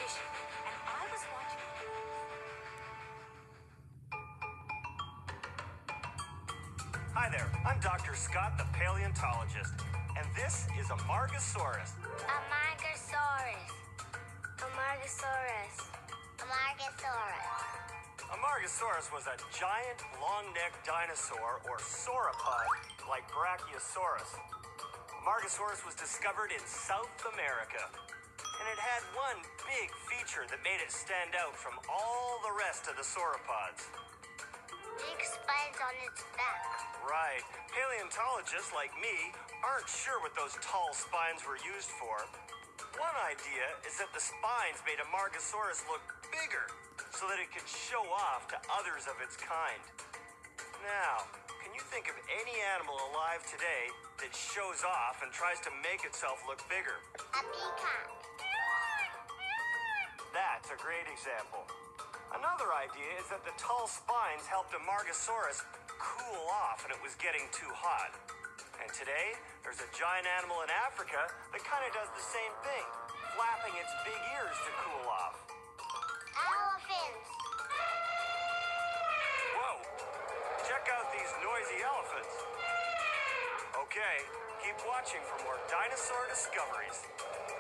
fishing, and I was watching. Hi there, I'm Dr. Scott, the paleontologist, and this is Amargasaurus. Amargasaurus. Amargasaurus. Amargasaurus. Amargasaurus was a giant, long-necked dinosaur, or sauropod, like Brachiosaurus. Amargasaurus was discovered in South America, and it had one big feature that made it stand out from all the rest of the sauropods. Big spines on its back. Right. Paleontologists like me aren't sure what those tall spines were used for. One idea is that the spines made Amargasaurus look bigger so that it could show off to others of its kind. Now, can you think of any animal alive today that shows off and tries to make itself look bigger? A peacock. That's a great example. Another idea is that the tall spines helped Amargasaurus cool off when it was getting too hot. And today, there's a giant animal in Africa that kind of does the same thing, flapping its big ears to cool off. Elephants. Whoa! Check out these noisy elephants. Okay, keep watching for more dinosaur discoveries.